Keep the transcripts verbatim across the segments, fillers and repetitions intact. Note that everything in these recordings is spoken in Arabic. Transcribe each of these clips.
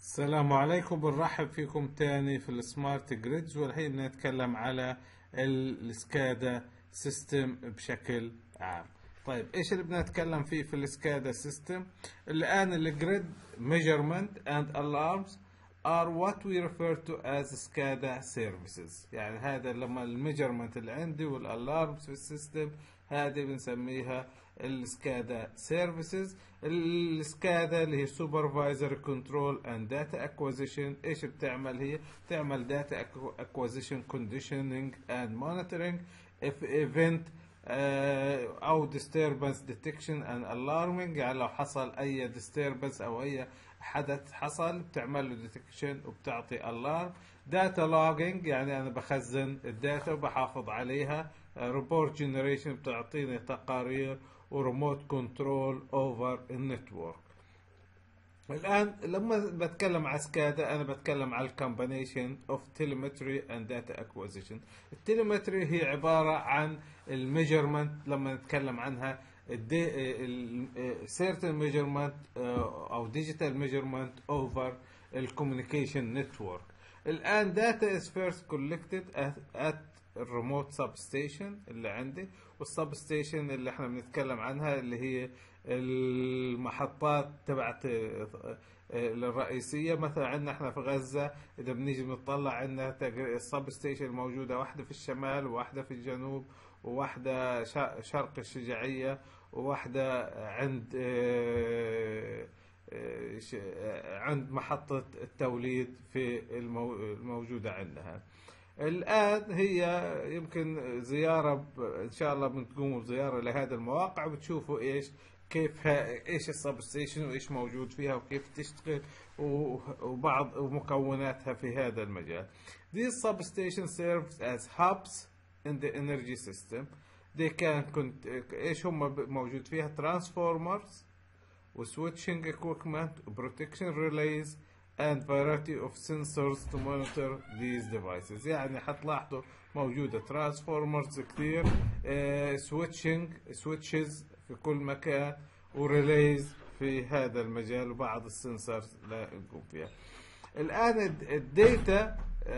السلام عليكم، بنرحب فيكم تاني في السمارت جريدز، والحين بنتكلم على السكادا سيستم بشكل عام. طيب ايش اللي بنتكلم فيه في السكادا سيستم؟ الان الجريد measurement and alarms are what we refer to as SCADA services. يعني هذا لما الميجرمنت اللي عندي والالارمز في السيستم هذه بنسميها السكادا سيرفيسز. السكادا اللي هي سوبرفايزر كنترول اند داتا اكوزيشن. ايش بتعمل؟ هي بتعمل داتا اكوزيشن كونديشننج اند مونيتورنج اف ايفنت او disturbance detection and alarming. يعني لو حصل اي disturbance او اي حدث حصل بتعمل له detection وبتعطي alarm. data logging يعني انا بخزن الداتا وبحافظ عليها. report generation بتعطيني تقارير. وريموت كنترول اوفر النتورك. الان لما بتكلم على سكادا انا بتكلم على الكومبينيشن اوف تيليمتري اند داتا اكوزيشن. التيليمتري هي عباره عن الميجرمنت، لما نتكلم عنها certain measurement او digital measurement over الكوميونيكيشن نتورك. الان data is first collected at, at الريموت سب ستيشن اللي عندي، والسب ستيشن اللي احنا بنتكلم عنها اللي هي المحطات تبعت الرئيسيه. مثلا عندنا احنا في غزه اذا بنيجي بنطلع عندنا السب ستيشن موجوده واحده في الشمال وواحده في الجنوب وواحده شرق الشجاعيه وواحده عند عند محطه التوليد في الموجوده عندها. الآن هي يمكن زيارة إن شاء الله بنقوموا بزيارة لهذا المواقع وبتشوفوا إيش كيف إيش السب ستيشن وإيش موجود فيها وكيف تشتغل وبعض مكوناتها في هذا المجال. These substations serve as hubs in the energy system. They can كنت إيش هم موجود فيها؟ transformers و switching equipment و protection relays and variety of sensors to monitor these devices. يعني حتلاحظوا موجودة ترانسفورمرز كثير، سويتشنج سويتشز في كل مكان، وريليز في هذا المجال، وبعض السنسورز لا نقوم فيها. الآن الداتا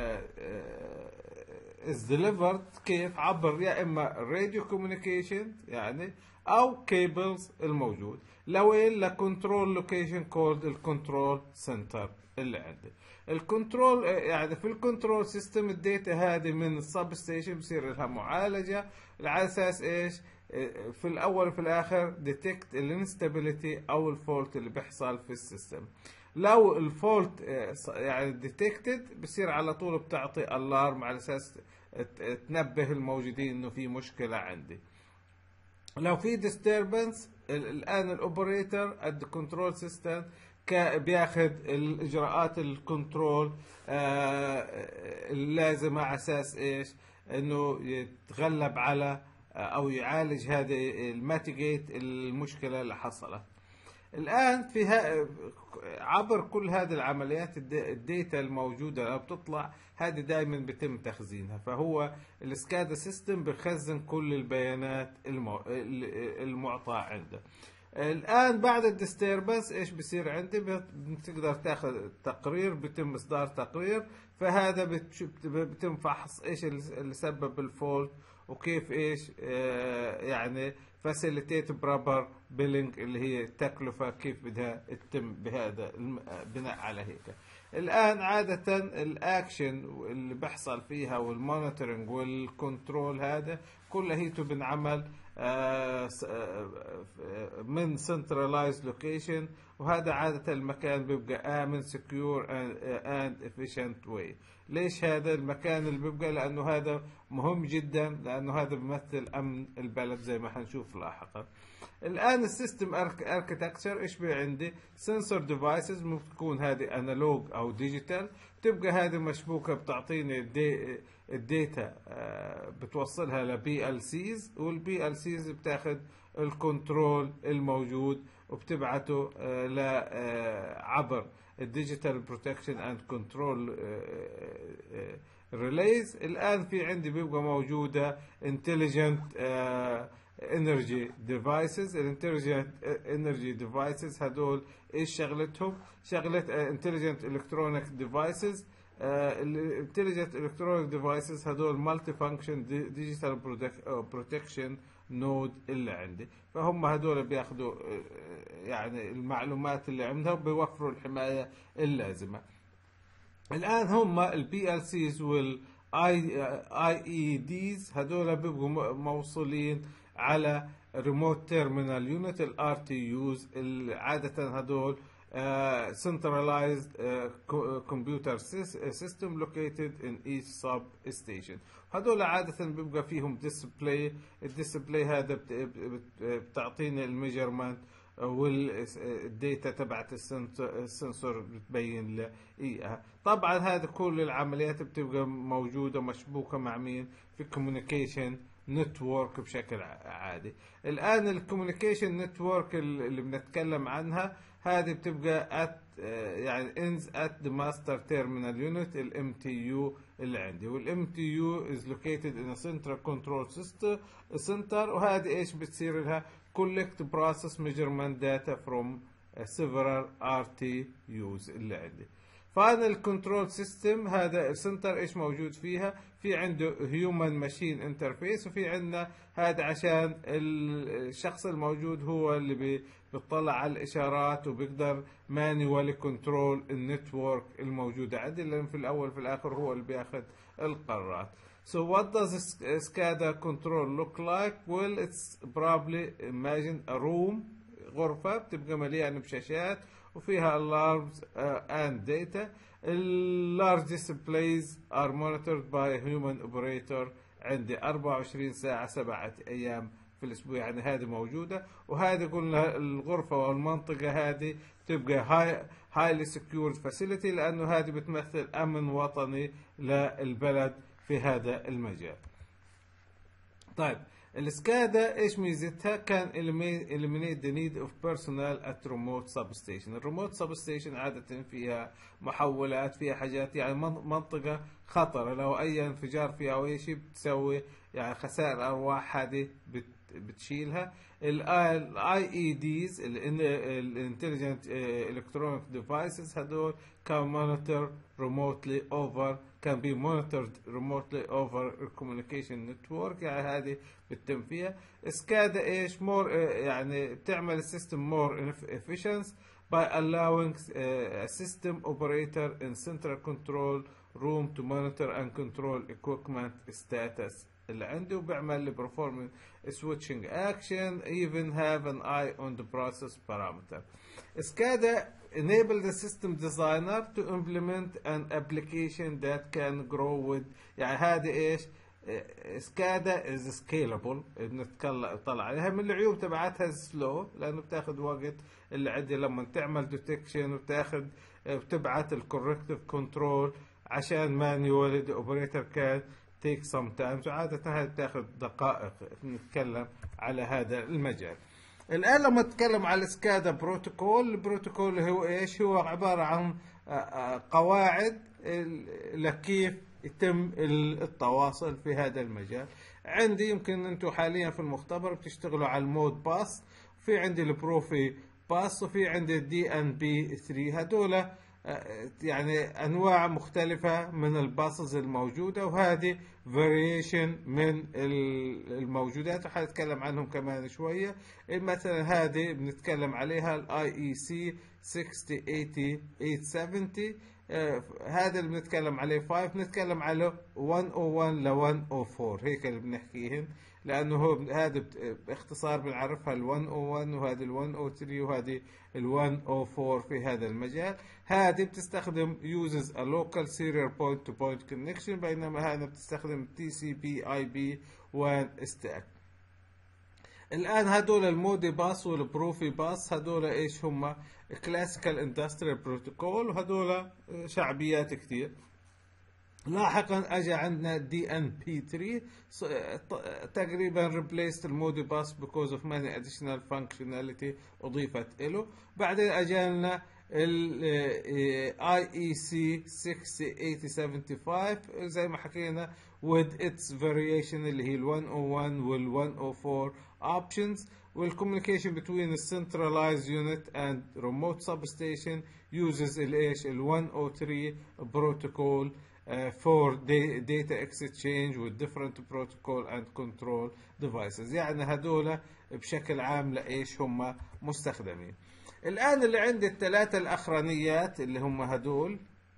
is delivered كيف؟ عبر يا إما راديو كوميونيكيشن يعني أو كيبلز الموجود لوين؟ لكنترول لوكيشن كولد الكنترول سنتر اللي عندي. الكنترول يعني في الكنترول سيستم الداتا هذه من السب ستيشن بصير لها معالجه على اساس ايش؟ في الاول وفي الاخر ديتكت الانستابيليتي او الفولت اللي بيحصل في السيستم. لو الفولت يعني ديتكتد بصير على طول بتعطي الارم على اساس تنبه الموجودين انه في مشكله عندي. لو في disturbance الان الاوبريتور الكنترول سيستم بياخذ الاجراءات الكنترول اللازمه على اساس ايش؟ انه يتغلب على او يعالج هذه الماتيجيت المشكله اللي حصلت. الان في عبر كل هذه العمليات الداتا الموجوده لما بتطلع هذه دائما بيتم تخزينها، فهو السكادا سيستم بخزن كل البيانات المعطاه عنده. الان بعد الديستربنس ايش بصير عندي؟ بتقدر تاخذ تقرير، بيتم اصدار تقرير، فهذا بيتم فحص ايش اللي سبب الفولت وكيف ايش آه يعني فاسيليتيت بروبر بيلينج اللي هي التكلفه كيف بدها تتم بهذا بناء على هيك. الان عاده الاكشن اللي بيحصل فيها والمونيتورنج والكنترول هذا كله هيته بنعمل من centralized location، وهذا عادة المكان بيبقى آمن secure and efficient way. ليش هذا المكان اللي بيبقى؟ لأنه هذا مهم جدا، لأنه هذا بيمثل أمن البلد زي ما حنشوف لاحقا. الآن السيستم اركتكتشر ايش بي عندي؟ سنسور ديفايسز ممكن تكون هذه انالوج او ديجيتال، تبقى هذه مشبوكه بتعطيني الداتا بتوصلها لبي ال سيز، والبي ال سيز بتاخذ الكنترول الموجود وبتبعته ل عبر الديجيتال بروتكشن اند كنترول ريليز. الان في عندي بيبقى موجوده انتليجنت انرجي ديفايسز. الانتليجنت انرجي ديفايسز هدول ايش شغلتهم؟ شغلة انتليجنت الكترونيك ديفايسز. الانتليجنت الكترونيك ديفايسز هدول مالتي فانكشن ديجيتال بروتكشن نود اللي عندي، فهم هدول بياخذوا يعني المعلومات اللي عندهم، بيوفروا الحماية اللازمة. الآن هم البي ال سيز والاي اي ديز هدول بيبقوا موصولين على ريموت تيرمينال يونت الار تي يوز. عادة هدول Uh, centralized uh, computer system located in each substation. هذول عادة بيبقى فيهم ديسبلاي. الديسبلاي هذا بتعطينا الميجرمنت والديتا تبعت السنسور بتبين لي اياها. طبعا هذا كل العمليات بتبقى موجودة مشبوكة مع مين؟ في كوميونيكيشن نتورك بشكل عادي. الان الكوميونيكيشن نتورك اللي بنتكلم عنها هذه بتبقى at يعني ends at the master terminal unit ال إم تي يو اللي عندي، وال إم تي يو is located in a central control system center. وهذه ايش بتصير لها؟ collect process measurement data from several ار تي يوز اللي عندي. فانا الكنترول سيستم هذا السنتر ايش موجود فيها؟ في عنده هيومن ماشين انترفيس، وفي عندنا هذا عشان الشخص الموجود هو اللي بيطلع على الاشارات وبيقدر مانيوالي كنترول النتورك الموجوده عندي، لان في الاول في الاخر هو اللي بياخذ القرارات. So what does SCADA control look like? Well, it's probably imagine a room، غرفة بتبقى مليانة بشاشات وفيها alarms uh, and data. large displays are monitored by a human operator عندي أربعة وعشرين ساعة سبعة أيام في الأسبوع، يعني هذه موجودة. وهذه قلنا الغرفة والمنطقة هذه تبقى high, highly secured facility، لأنه هذه بتمثل أمن وطني للبلد في هذا المجال. طيب السكادا ايش ميزتها؟ كان eliminate the need of personnel at remote substation. الريموت سبستيشن عادة فيها محولات، فيها حاجات يعني منطقة خطرة، لو اي انفجار فيها او اي شيء بتسوي يعني خسائر ارواح، هذه بتشيلها. الاي اي ديز الانتليجنت الكترونيك ديفايسز هذول كان مونيتور ريموتلي اوفر can be monitored remotely over a communication network، يعني هذه بتتم فيها. SCADA ايش more يعني بتعمل السيستم more efficient by allowing a system operator in central control room to monitor and control equipment status اللي عنده، وبيعمل له performing switching action even have an eye on the process parameter. SCADA enable the system designer to implement an application that can grow with. يعني هذه ايش؟ SCADA is scalable، بنطلع عليها. من العيوب تبعتها سلو، لانه بتاخذ وقت اللي عندي لما تعمل ديتكشن وبتاخذ بتبعت الكوركتيف كنترول عشان مانيوال اوبريتور كان take some time. عادة هاي بتاخذ دقائق نتكلم على هذا المجال. الآن لما نتكلم على السكادا بروتوكول، البروتوكول هو ايش؟ هو عبارة عن قواعد لكيف يتم التواصل في هذا المجال. عندي يمكن انتم حاليا في المختبر بتشتغلوا على المود باس، في عندي البروفي باس، وفي عندي الدي ان بي ثلاثة. هذول يعني انواع مختلفة من الباسز الموجودة، وهذه فاريشن من الموجودات وحنتكلم عنهم كمان شوية. مثلا هذه بنتكلم عليها الاي اي سي ستين ثمانين ثمانمية وسبعين. آه هذا اللي بنتكلم عليه خمسة، بنتكلم على مية وواحد ل مية وأربعة، هيك اللي بنحكيهن، لانه هو هذا باختصار بنعرفها ال مية وواحد وهذه ال مية وثلاثة وهذه ال مية وأربعة في هذا المجال. هذه بتستخدم uses a local serial point to point connection، بينما هذا بتستخدم تي سي بي اي بي وان ستاك. الان هدول المودي باس والبروفي باس هدول ايش هم؟ كلاسيكال اندستريال بروتوكول، وهدول شعبيات كثير. لاحقا اجى عندنا دي ان بي ثلاثة تقريبا replaced المودي باس because of many additional functionality اضيفت له. بعدين اجى لنا ال آي إي سي ستين ثمانين سبعة وسبعين زي ما حكينا with its variation اللي هي ال one oh one وال one oh four options. والcommunication between the centralized unit and remote substation uses ال ايش ال one oh three protocol uh, for data exchange with different protocol and control devices. يعني هدول بشكل عام لإيش هم مستخدمين. الآن اللي عندي الثلاثة الأخرانيات اللي هم هدول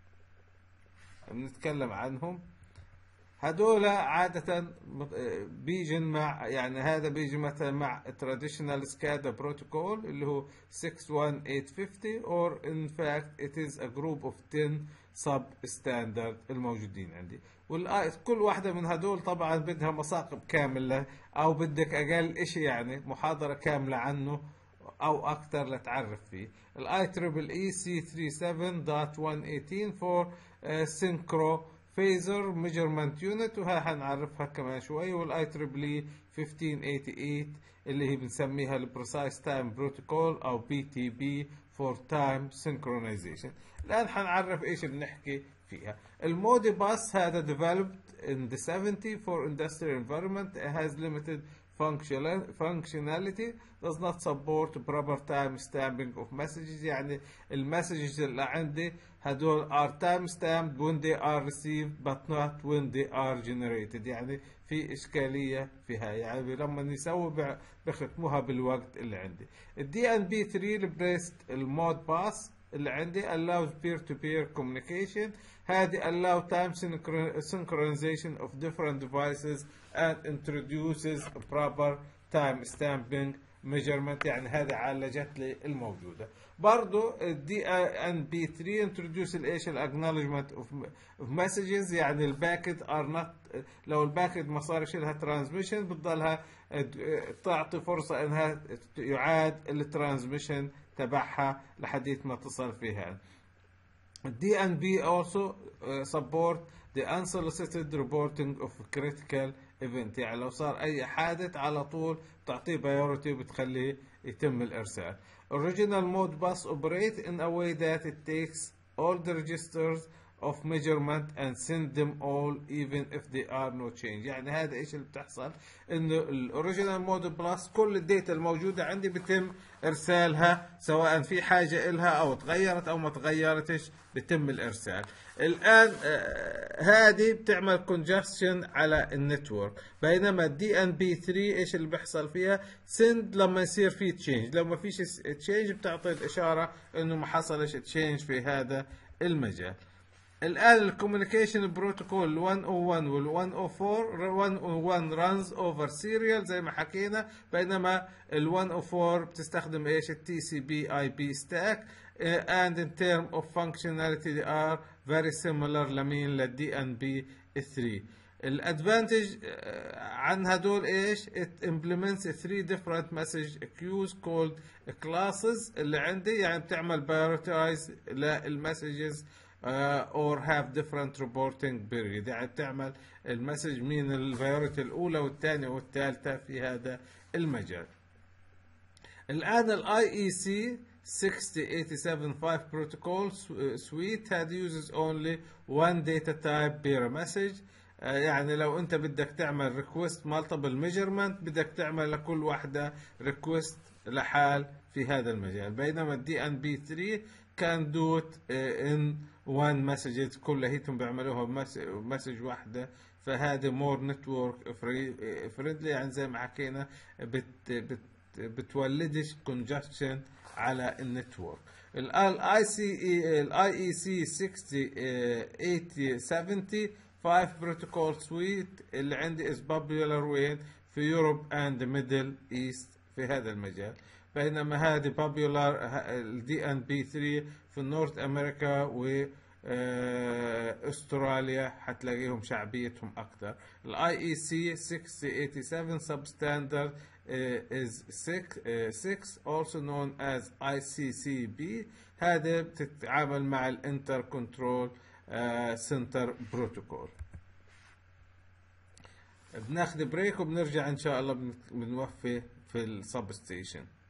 بنتكلم عنهم. هدول عادة بيجن مع يعني هذا بيجي مثلا مع traditional SCADA protocol اللي هو six one eight fifty or in fact it is a group of ten sub standard الموجودين عندي. وكل واحدة من هدول طبعا بدها مساقب كاملة أو بدك أقل إشي يعني محاضرة كاملة عنه أو أكثر لتعرف فيه. ال آي تريبل إي سي thirty-seven dot one eighteen for uh, synchro phaser measurement unit وها حنعرفها كمان شوي. وال آي تريبل إي fifteen eighty-eight اللي هي بنسميها ال precise time protocol أو بي تي بي for time synchronization. الآن حنعرف إيش بنحكي فيها. المودي باس هذا developed in the seventies for industrial environment. It has limited functionality, does not support proper time stamping of messages. يعني المسجز اللي عندي هدول are time stamped when they are received but not when they are generated. يعني في إشكالية فيها يعني لما يسوي بختموها بالوقت اللي عندي. ال دي إن بي three replaced المود باس اللي عندي allows peer to peer communication. هذه allow time synchronization of different devices and introduces proper time stamping measurement. يعني هذه عالجت لي الموجودة. برضو ال دي إن بي three introduce الايش ال acknowledgement of, of messages. يعني الباكت are not لو الباكت ما صار لها transmission بتضلها تعطي فرصة انها يعاد الترانسميشن تبعها لحديث ما تصل فيها. D N B also uh, support the unsolicited reporting of critical event. يعني لو صار أي حادث على طول تعطيه priority وبتخليه يتم الإرسال. Original mode bus operate in a way that it takes all the registers of measurement and send them all even if they are no change. يعني هذا ايش اللي بتحصل انه الاوريجينال مود بلس كل الداتا الموجوده عندي بتم ارسالها سواء في حاجه إلها او تغيرت او ما تغيرتش بتم الارسال. الان آه هذه بتعمل كونجستشن على النتورك. بينما الدي ان بي three ايش اللي بيحصل فيها سند لما يصير في تشينج. لو ما فيش تشينج بتعطي الاشاره انه ما حصلش تشينج في هذا المجال. الآن الكوميونيكيشن بروتوكول one oh one وال one oh four one oh one runs over serial زي ما حكينا. بينما ال one oh four بتستخدم ايش ال تي سي بي آي بي stack and in term of functionality they are very similar لمين لل دي إن بي three. الادفانتج عن هدول ايش it implements three different message queues called classes اللي عندي. يعني بتعمل prioritize للمسجز Uh, or have different reporting period. يعني بتعمل المسج من الفيوريتي الأولى والثانية والثالثة في هذا المجال. الآن ال آي إي سي sixty eighty-seven five protocol suite had uses only one data type per message. uh, يعني لو أنت بدك تعمل request multiple measurement بدك تعمل لكل واحدة request لحال في هذا المجال. بينما ال دي إن بي three can do it uh, in one message. كلهم بيعملوها مسج واحدة. فهذا more network friendly. يعني زي ما حكينا بت بت بتولدش congestion على النتورك. ال آي سي إي ال آي إي سي sixty eighty seventy five protocol suite اللي عندي is popular وين في يوروب and the Middle East في هذا المجال. بينما هذه popular ال دي إن بي three في نورث أمريكا و استراليا حتلاقيهم شعبيتهم أكثر. ال آي إي سي sixty eighty-seven substandard is six also known as آي سي سي بي. هذا بتتعامل مع الانتر كنترول سنتر بروتوكول. بناخذ بريك وبنرجع إن شاء الله بنوفي في السب ستيشن.